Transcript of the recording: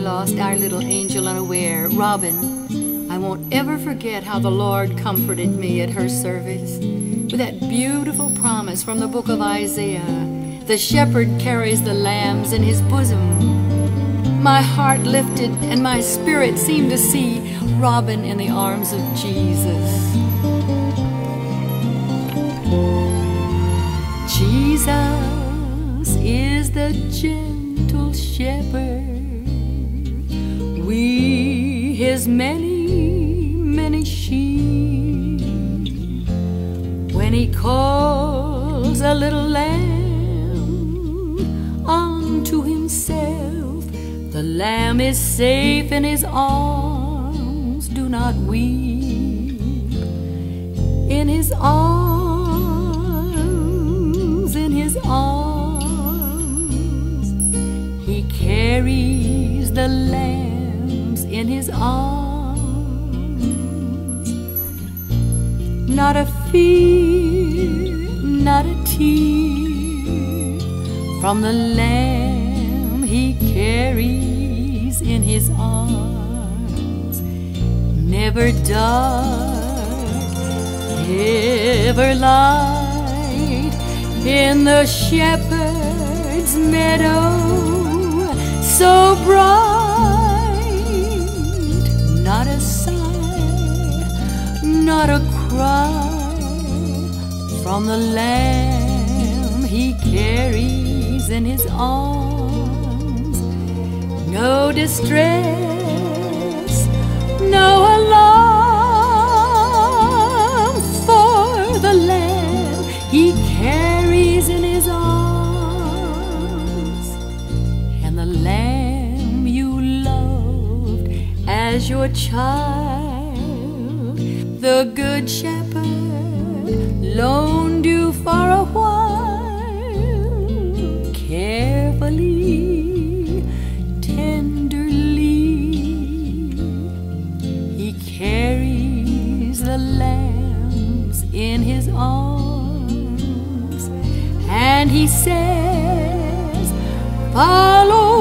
lost our little angel unaware, Robin, I won't ever forget how the Lord comforted me at her service with that beautiful promise from the book of Isaiah. The shepherd carries the lambs in his bosom. My heart lifted and my spirit seemed to see Robin in the arms of Jesus. Jesus is the gentle shepherd. We, his many, many sheep. When he calls a little lamb unto himself, the lamb is safe in his arms. Do not weep. In his arms, in his arms, he carries the lambs in his arms. Not a fear, not a tear from the lamb he carries in his arms. Never dark, ever light in the shepherd's meadow, so bright. Not a sigh, not a cry from the lamb he carries in his arms. No distress, no alarm for the lamb he carries in his arms. And the lamb you loved as your child, the good shepherd loaned you for a while, carefully, tenderly. He carries the lambs in his arms, and he says, follow